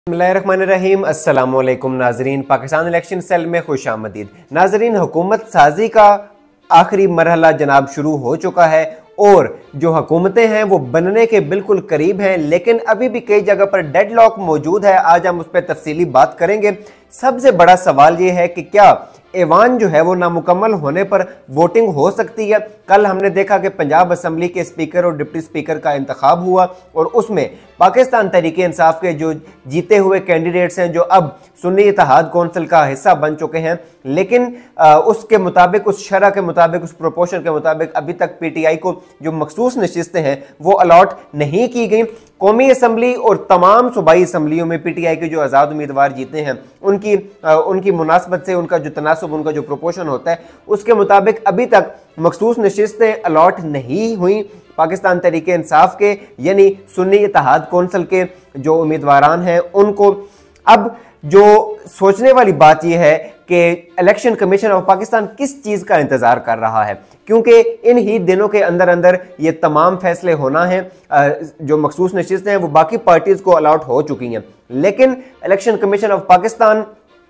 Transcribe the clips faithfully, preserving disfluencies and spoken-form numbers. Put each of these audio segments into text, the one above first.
बिस्मिल्लाहिर्रहमानिर्रहीम। अस्सलाम वालेकुम नाजरीन, पाकिस्तान इलेक्शन सेल में खुश आमदीद। नाजरीन, हुकूमत साजी का आखिरी मरहला जनाब शुरू हो चुका है और जो हुकूमतें हैं वो बनने के बिल्कुल करीब हैं, लेकिन अभी भी कई जगह पर डेडलॉक मौजूद है। आज हम उस पर तफसीली बात करेंगे। सबसे बड़ा सवाल ये है कि क्या ऐवान जो है वो नामुकम्मल होने पर वोटिंग हो सकती है। कल हमने देखा कि पंजाब असम्बली के स्पीकर और डिप्टी स्पीकर का इंतखाब हुआ और उसमें पाकिस्तान तहरीके इंसाफ के जो जीते हुए कैंडिडेट्स हैं, जो अब सुन्नी इत्तेहाद कौंसिल का हिस्सा बन चुके हैं, लेकिन आ, उसके मुताबिक, उस शरह के मुताबिक, उस प्रोपोर्शन के मुताबिक अभी तक पीटीआई को जो मखसूस नशिस्तें हैं वो अलॉट नहीं की गई। कौमी असम्बली और तमाम सूबाई असम्बलियों में पीटीआई के जो आज़ाद उम्मीदवार जीते हैं उनकी आ, उनकी मुनासबत से उनका जो तनासब, उनका जो प्रोपोर्शन होता है उसके मुताबिक अभी तक मखसूस नशिस्तें अलॉट नहीं हुई। पाकिस्तान तहरीके इंसाफ के यानी सुन्नी इत्तेहाद कौंसिल के जो उम्मीदवारान हैं उनको अब जो सोचने वाली बात यह है कि इलेक्शन कमीशन ऑफ पाकिस्तान किस चीज़ का इंतज़ार कर रहा है, क्योंकि इन ही दिनों के अंदर अंदर ये तमाम फैसले होना है। जो मखसूस नशिस्तें हैं वो बाकी पार्टीज़ को अलॉट हो चुकी हैं, लेकिन इलेक्शन कमीशन ऑफ पाकिस्तान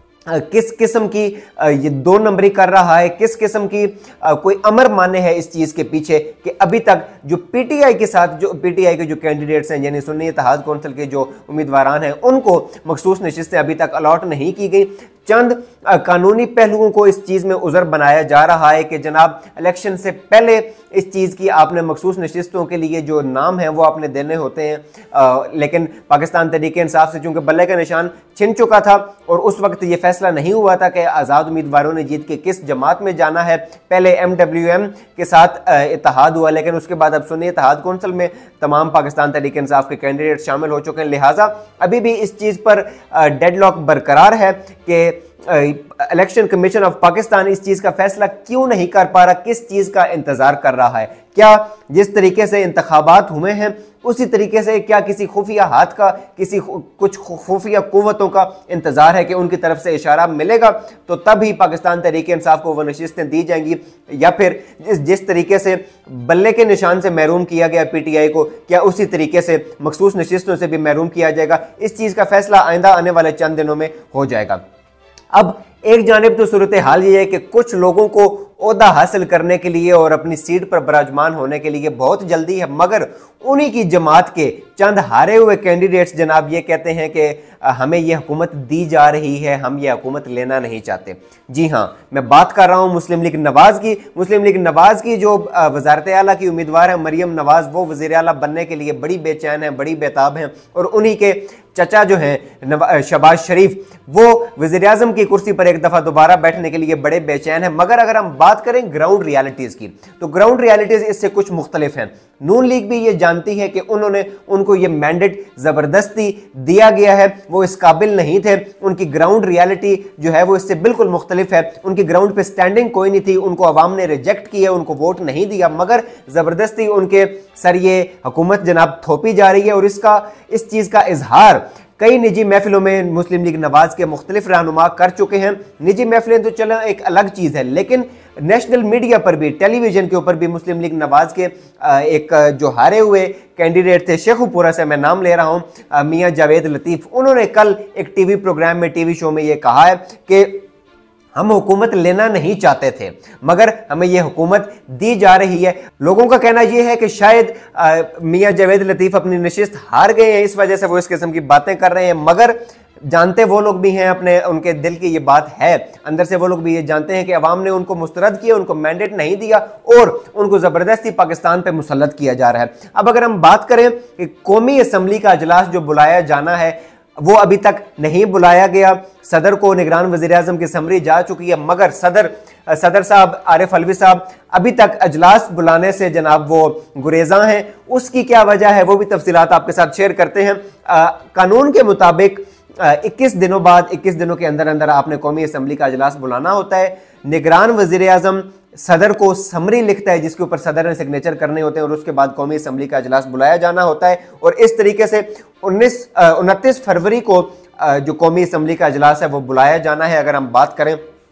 किस किस्म की ये दो नंबरी कर रहा है, किस किस्म की कोई अमर माने है इस चीज़ के पीछे कि अभी तक जो पीटीआई के साथ, जो पीटीआई के जो कैंडिडेट्स हैं यानी सुन्नी इत्तेहाद कौंसिल के जो उम्मीदवारान हैं उनको मखसूस नशिस्तें अभी तक अलॉट नहीं की गई। चंद कानूनी पहलुओं को इस चीज़ में उज़र बनाया जा रहा है कि जनाब इलेक्शन से पहले इस चीज़ की आपने मखसूस नशिस्तों के लिए जो नाम है वो आपने देने होते हैं, आ, लेकिन पाकिस्तान तहरीके इंसाफ से चूंकि बल्ले का निशान छिन चुका था और उस वक्त ये फैसला नहीं हुआ था कि आज़ाद उम्मीदवारों ने जीत के किस जमात में जाना है। पहले एम डब्ल्यू एम के साथ इत्तेहाद हुआ, लेकिन उसके बाद अब सुन्नी इत्तेहाद कौंसिल में तमाम पाकिस्तान तहरीके इंसाफ के कैंडिडेट शामिल हो चुके हैं। लिहाजा अभी भी इस चीज़ पर डेडलॉक बरकरार है कि इलेक्शन कमीशन ऑफ पाकिस्तान इस चीज़ का फैसला क्यों नहीं कर पा रहा, किस चीज़ का इंतज़ार कर रहा है। क्या जिस तरीके से इंतखाबात हुए हैं उसी तरीके से क्या किसी खुफिया हाथ का, किसी कुछ खुफिया कुव्वतों का इंतज़ार है कि उनकी तरफ से इशारा मिलेगा तो तब ही पाकिस्तान तहरीके इंसाफ को वो नशिस्तें दी जाएंगी, या फिर जिस जिस तरीके से बल्ले के निशान से महरूम किया गया पीटीआई को, क्या उसी तरीके से मखसूस नशिस्तों से भी महरूम किया जाएगा। इस चीज़ का फैसला आइंदा आने वाले चंद दिनों में हो जाएगा। अब एक जानिब तो सूरत हाल ये है कि कुछ लोगों को ओहदा हासिल करने के लिए और अपनी सीट पर बराजमान होने के लिए बहुत जल्दी है, मगर उन्हीं की जमात के चंद हारे हुए कैंडिडेट्स जनाब ये कहते हैं कि हमें यह हुकूमत दी जा रही है, हम यह हुकूमत लेना नहीं चाहते। जी हाँ, मैं बात कर रहा हूँ मुस्लिम लीग नवाज की। मुस्लिम लीग नवाज की जो वज़ारत आला की उम्मीदवार है मरियम नवाज, वो वज़ीर आला बनने के लिए बड़ी बेचैन है, बड़ी बेताब हैं, और उन्हीं के चचा जो हैं शहबाज शरीफ, वो वज़ीर आज़म की कुर्सी पर एक दफ़ा दोबारा बैठने के लिए बड़े बेचैन हैं। मगर अगर हम बात करें ग्राउंड रियलिटीज़ की तो ग्राउंड रियलिटीज़ इससे कुछ मुख्तलिफ हैं। नून लीग भी ये जानती है कि उन्होंने उनको ये मैंडेट ज़बरदस्ती दिया गया है, वो इस काबिल नहीं थे। उनकी ग्राउंड रियलिटी जो है वो इससे बिल्कुल मुख्तलिफ है। उनकी ग्राउंड पे स्टैंडिंग कोई नहीं थी, उनको अवाम ने रिजेक्ट किया, उनको वोट नहीं दिया, मगर ज़बरदस्ती उनके सर ये हुकूमत जनाब थोपी जा रही है। और इसका इस चीज़ का इजहार कई निजी महफिलों में मुस्लिम लीग नवाज के मुख्तलिफ रहनुमा कर चुके हैं। निजी महफिलें तो चलो एक अलग चीज़ है, लेकिन नेशनल मीडिया पर भी, टेलीविज़न के ऊपर भी मुस्लिम लीग नवाज के एक जो हारे हुए कैंडिडेट थे, शेखुपुरा से मैं नाम ले रहा हूँ, मियाँ जावेद लतीफ़, उन्होंने कल एक टीवी प्रोग्राम में, टीवी शो में ये कहा है कि हम हुकूमत लेना नहीं चाहते थे मगर हमें यह हुकूमत दी जा रही है। लोगों का कहना यह है कि शायद मियाँ जावेद लतीफ़ अपनी नशिस्त हार गए हैं, इस वजह से वो इस किस्म की बातें कर रहे हैं। मगर जानते वो लोग भी हैं, अपने उनके दिल की ये बात है, अंदर से वो लोग भी ये जानते हैं कि अवाम ने उनको मुस्तरद किया, उनको मैंडेट नहीं दिया और उनको ज़बरदस्ती पाकिस्तान पे मुसल्लत किया जा रहा है। अब अगर हम बात करें कि कौमी असम्बली का अजलास जो बुलाया जाना है वो अभी तक नहीं बुलाया गया। सदर को निगरान वज़ीर आज़म की समरी जा चुकी है, मगर सदर सदर साहब आरिफ अलवी साहब अभी तक अजलास बुलाने से जनाब वो गुरेज़ां हैं। उसकी क्या वजह है वो भी तफसीलात आपके साथ शेयर करते हैं। आ, कानून के मुताबिक इक्कीस दिनों बाद, इक्कीस दिनों के अंदर अंदर आपने कौमी असम्बली का अजलास बुलाना होता है। निगरान वज़ीर आज़म सदर को समरी लिखता है जिसके ऊपर सदर ने सिग्नेचर करने होते हैं और उसके बाद कौमी असम्बली का अजलास बुलाया जाना होता है। और इस तरीके से उन्नीस उनतीस फरवरी को जो कौमी असम्बली का अजलास है वो बुलाया जाना है। अगर हम बात करें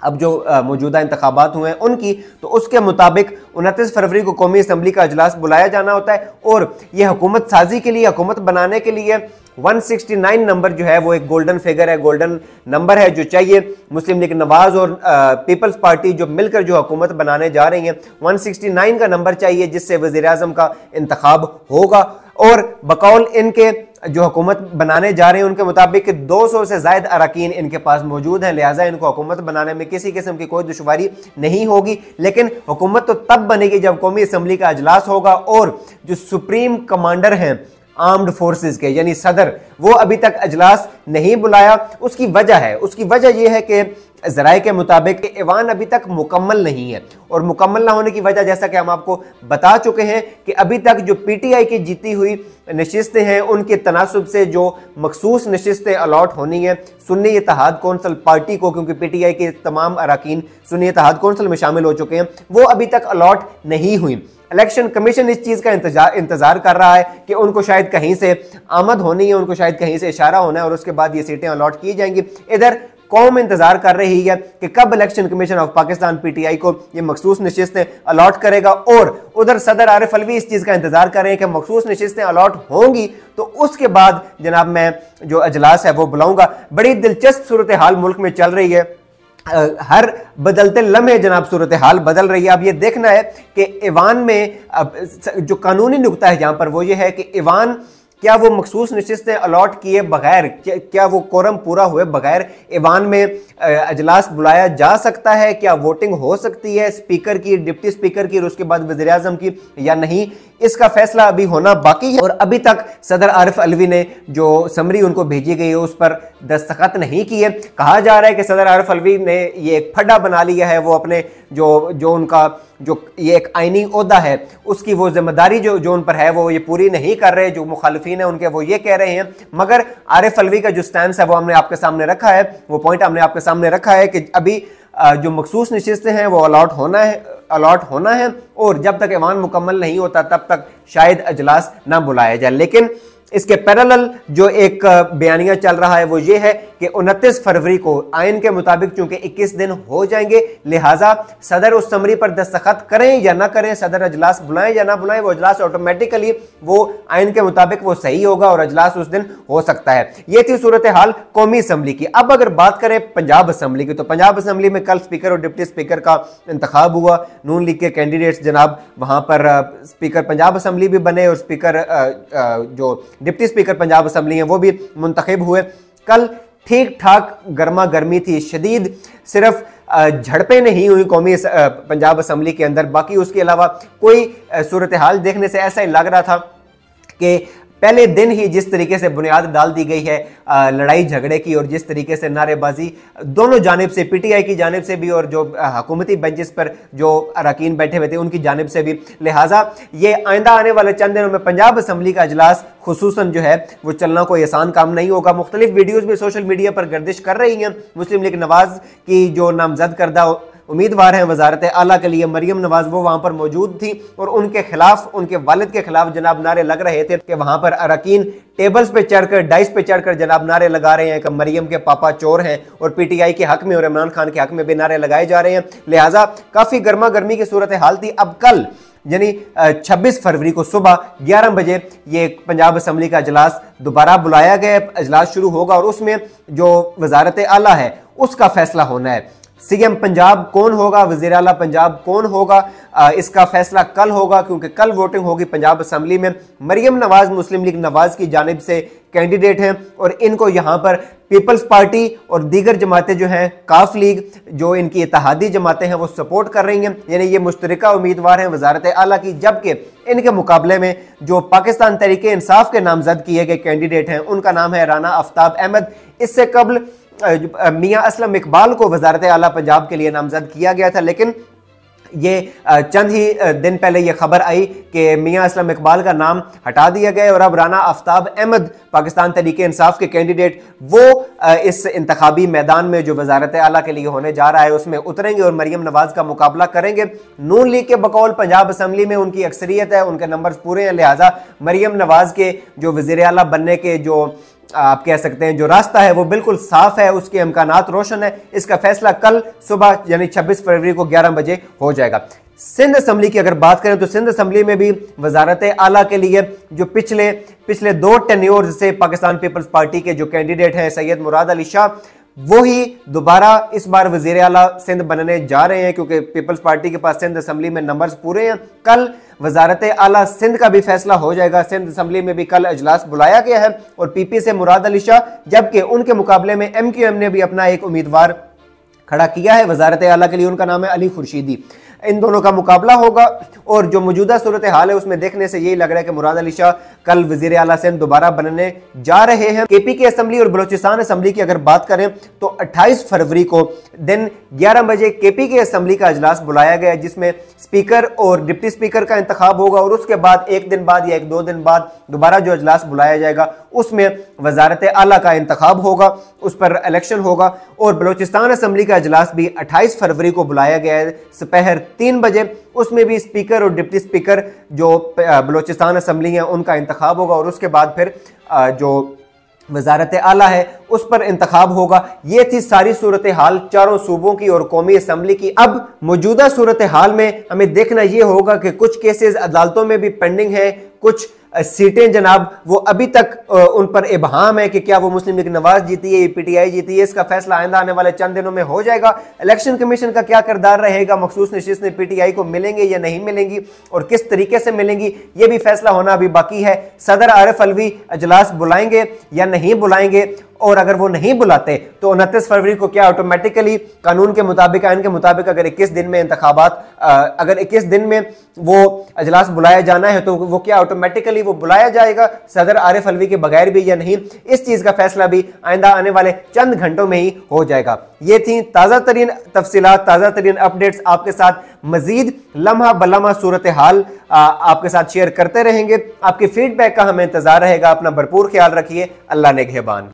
अब जो मौजूदा इंतखाबात हुए हैं उनकी, तो उसके मुताबिक उनतीस फरवरी को कौमी असम्बली का अजलास बुलाया जाना होता है और यह हुकूमत साजी के लिए, हुकूमत बनाने के लिए एक सौ उनहत्तर नंबर जो है वो एक गोल्डन फिगर है, गोल्डन नंबर है जो चाहिए। मुस्लिम लीग नवाज और पीपल्स पार्टी जो मिलकर जो हुकूमत बनाने जा रही हैं, एक सौ उनहत्तर का नंबर चाहिए जिससे वज़ीर आज़म का इंतखाब होगा। और बकौल इनके जो हुकूमत बनाने जा रहे हैं उनके मुताबिक दो सौ से ज़ायद अरकान इनके पास मौजूद हैं, लिहाजा इनको हुकूमत बनाने में किसी किस्म की कोई दुश्वारी नहीं होगी। लेकिन हुकूमत तो तब बनेगी जब कौमी असम्बली का अजलास होगा और जो सुप्रीम कमांडर हैं आर्म्ड फोर्सेस के यानी सदर, वो अभी तक अजलास नहीं बुलाया। उसकी वजह है उसकी वजह यह है कि ज़राए के मुताबिक ईवान अभी तक मुकम्मल नहीं है और मुकम्मल ना होने की वजह जैसा कि हम आपको बता चुके हैं कि अभी तक जो पीटीआई की जीती हुई नशिस्तें हैं उनके तनासुब से जो मखसूस नशिस्तें अलॉट होनी है सुन्नी इत्तेहाद कौंसिल पार्टी को, क्योंकि पीटीआई के तमाम अरकान सुन्नी इत्तेहाद कौंसिल में शामिल हो चुके हैं, वो अभी तक अलॉट नहीं हुई। इलेक्शन कमीशन इस चीज़ का इंतजार इंतजार कर रहा है कि उनको शायद कहीं से आमद होनी है, उनको शायद कहीं से इशारा होना है और उसके बाद ये सीटें अलॉट की जाएंगी। इधर कौम इंतजार कर रही है कि कब election commission of Pakistan PTI को ये मखसूस नशिस्तें अलॉट करेगा और उधर सदर आरिफ अलवी इस चीज़ का इंतजार कर रहे हैं कि मखसूस नशिस्तें अलॉट होंगी तो उसके बाद जनाब मैं जो अजलास है वो बुलाऊंगा। बड़ी दिलचस्प सूरत हाल मुल्क में चल रही है, हर बदलते लम्हे जनाब सूरत हाल बदल रही है। अब ये देखना है कि ईवान में अब जो कानूनी नुक्ता है जहाँ पर वो ये है कि ईवान क्या वो मखसूस नशिस्तें अलॉट किए बगैर, क्या, क्या वो कोरम पूरा हुए बगैर ईवान में अजलास बुलाया जा सकता है? क्या वोटिंग हो सकती है स्पीकर की, डिप्टी स्पीकर की और उसके बाद वज़ीर आज़म की या नहीं? इसका फैसला अभी होना बाकी है और अभी तक सदर आरिफ अलवी ने जो समरी उनको भेजी गई है उस पर दस्तखत नहीं किए। कहा जा रहा है कि सदर आरिफ अलवी ने ये एक फड्डा बना लिया है, वो अपने जो जो उनका जो ये एक आइनी ओहदा है उसकी वो जिम्मेदारी जो जो उन पर है वो ये पूरी नहीं कर रहे। जो मुखालिफिन है उनके वो ये कह रहे हैं, मगर आरिफ अलवी का जो स्टैंड है वो हमने आपके सामने रखा है, वो पॉइंट हमने आपके सामने रखा है कि अभी जो मखसूस नशिस्तें हैं वो अलॉट होना है अलॉट होना है और जब तक ईवान मुकम्मल नहीं होता तब तक शायद अजलास ना बुलाया जाए। लेकिन इसके पैरेलल जो एक बयानिया चल रहा है वो ये है कि उनतीस फरवरी को आइन के मुताबिक चूंकि इक्कीस दिन हो जाएंगे, लिहाजा सदर उस समरी पर दस्तखत करें या ना करें, सदर अजलास बुलाएं या ना बुलाएं, वो अजलास ऑटोमेटिकली वो आइन के मुताबिक वो सही होगा और अजलास उस दिन हो सकता है। ये थी सूरत हाल कौमी असम्बली की। अब अगर बात करें पंजाब असम्बली की, तो पंजाब असम्बली में कल स्पीकर और डिप्टी स्पीकर का इंतखाब हुआ। नून लीग के कैंडिडेट्स जनाब वहां पर स्पीकर पंजाब असम्बली भी बने और स्पीकर जो डिप्टी स्पीकर पंजाब असम्बली हैं वो भी मुंतखब हुए। कल ठीक ठाक गर्मा गर्मी थी, शदीद सिर्फ झड़पें नहीं हुई कौमी पंजाब असम्बली के अंदर, बाकी उसके अलावा कोई सूरत हाल देखने से ऐसा ही लग रहा था कि पहले दिन ही जिस तरीके से बुनियाद डाल दी गई है लड़ाई झगड़े की और जिस तरीके से नारेबाजी दोनों जानिब से, पीटीआई की जानिब से भी और जो हुकूमती बेंचेस पर जो अरकान बैठे हुए थे उनकी जानिब से भी, लिहाजा ये आइंदा आने वाले चंद दिनों में पंजाब असम्बली का अजलास खुसूसन जो है वो चलना कोई आसान काम नहीं होगा। मुख्तलिफ वीडियोज़ भी सोशल मीडिया पर गर्दिश कर रही हैं। मुस्लिम लीग नवाज की जो नामजद करदा उम्मीदवार हैं वजारत आला के लिए मरियम नवाज, वो वहां पर मौजूद थी और उनके खिलाफ, उनके वालिद के खिलाफ जनाब नारे लग रहे थे कि वहां पर अरकान टेबल्स पे चढ़कर, डाइस पे चढ़कर जनाब नारे लगा रहे हैं कि मरियम के पापा चोर हैं और पीटीआई के हक में और इमरान खान के हक में भी नारे लगाए जा रहे हैं। लिहाजा काफी गर्मा गर्मी की सूरत हाल थी। अब कल यानी छब्बीस फरवरी को सुबह ग्यारह बजे ये पंजाब असम्बली का अजलास दोबारा बुलाया गया, अजलास शुरू होगा और उसमें जो वजारत आला है उसका फैसला होना है। सीएम पंजाब कौन होगा, वज़ीर आला पंजाब कौन होगा, आ, इसका फैसला कल होगा क्योंकि कल वोटिंग होगी पंजाब असम्बली में। मरियम नवाज मुस्लिम लीग नवाज की जानिब से कैंडिडेट हैं और इनको यहाँ पर पीपल्स पार्टी और दीगर जमातें जो हैं, काफ लीग जो इनकी इत्तेहादी जमातें हैं वो सपोर्ट कर रही हैं, यानी ये मुश्तरका उम्मीदवार हैं वजारत आला की। जबकि इनके मुकाबले में जो पाकिस्तान तहरीक इंसाफ के नामजद किए गए कैंडिडेट हैं उनका नाम है राना आफ्ताब अहमद। इससे कबल मियां असलम इकबाल को वजारत आला पंजाब के लिए नामजद किया गया था, लेकिन ये चंद ही दिन पहले ये खबर आई कि मियां असलम इकबाल का नाम हटा दिया गया और अब राना आफ्ताब अहमद पाकिस्तान तहरीक इंसाफ के कैंडिडेट वो इस इंतखाबी मैदान में जो वजारत आला के लिए होने जा रहा है उसमें उतरेंगे और मरियम नवाज का मुकाबला करेंगे। नून लीग के बकौल पंजाब असम्बली में उनकी अक्सरियत है, उनके नंबर्स पूरे हैं, लिहाजा मरियम नवाज के जो वज़ीर आला बनने के जो आप कह सकते हैं जो रास्ता है वो बिल्कुल साफ है, उसके इम्कानात रोशन है। इसका फैसला कल सुबह यानी छब्बीस फरवरी को ग्यारह बजे हो जाएगा। सिंध असम्बली की अगर बात करें तो सिंध असम्बली में भी वजारत आला के लिए जो पिछले पिछले दो टेन्योर से पाकिस्तान पीपल्स पार्टी के जो कैंडिडेट हैं सैयद मुराद अली शाह, वो ही दोबारा इस बार वजीर आला सिंध बनने जा रहे हैं, क्योंकि पीपल्स पार्टी के पास सिंध असम्बली में नंबर्स पूरे हैं। कल वजारत आला सिंध का भी फैसला हो जाएगा। सिंध असम्बली में भी कल अजलास बुलाया गया है और पीपी से मुराद अली शाह, जबकि उनके मुकाबले में एम क्यू एम ने भी अपना एक उम्मीदवार खड़ा किया है वजारत आला के लिए, उनका नाम है अली खुर्शीदी। इन दोनों का मुकाबला होगा और जो मौजूदा सूरत हाल है उसमें देखने से यही लग रहा है कि मुराद अली शाह कल वजीर आला सिंध दोबारा बनने जा रहे हैं। केपी की असम्बली और बलोचिस्तान असम्बली की अगर बात करें तो अट्ठाईस फरवरी को दिन ग्यारह बजे केपी की असम्बली का अजलास बुलाया गया है, जिसमें स्पीकर और डिप्टी स्पीकर का इंतखाब होगा और उसके बाद एक दिन बाद या एक दो दिन बाद दोबारा जो अजलास बुलाया जाएगा उसमें वजारत आला का इंतखाब होगा, उस पर इलेक्शन होगा। और बलोचिस्तान असम्बली का अजलास भी अट्ठाईस फरवरी को बुलाया गया है दोपहर तीन बजे, उसमें भी स्पीकर और डिप्टी स्पीकर जो बलोचिस्तान असम्बली है उनका इंतखाब होगा और उसके बाद फिर जो वजारत आला है उस पर इंतखाब होगा। ये थी सारी सूरत हाल चारों सूबों की और कौमी असम्बली की। अब मौजूदा सूरत हाल में हमें देखना ये होगा कि कुछ केसेस अदालतों में भी पेंडिंग है, कुछ सीटें जनाब वो अभी तक उन पर इबहाम है कि क्या वो मुस्लिम लीग नवाज जीती है, पीटीआई जीती है। इसका फैसला आइंदा आने वाले चंद दिनों में हो जाएगा। इलेक्शन कमीशन का क्या किरदार रहेगा, मखसूस नशिस्तें पीटीआई को मिलेंगे या नहीं मिलेंगी और किस तरीके से मिलेंगी, ये भी फैसला होना अभी बाकी है। सदर आरिफ अलवी अजलास बुलाएंगे या नहीं बुलाएंगे, और अगर वो नहीं बुलाते तो उनतीस फरवरी को क्या ऑटोमेटिकली कानून के मुताबिक, आइन के मुताबिक अगर इक्कीस दिन में इंतखाबात अगर इक्कीस दिन में वो अजलास बुलाया जाना है तो वो क्या ऑटोमेटिकली वो बुलाया जाएगा सदर आरिफ अलवी के बगैर भी या नहीं, इस चीज का फैसला भी आइंदा आने वाले चंद घंटों में ही हो जाएगा। ये थी ताज़ा तरीन तफसीलात, ताज़ा तरीन अपडेट्स आपके साथ मजीद लम्हा बलम्हा सूरत हाल आपके साथ शेयर करते रहेंगे। आपके फीडबैक का हमें इंतजार रहेगा। अपना भरपूर ख्याल रखिए। अल्लाह नेगहबान।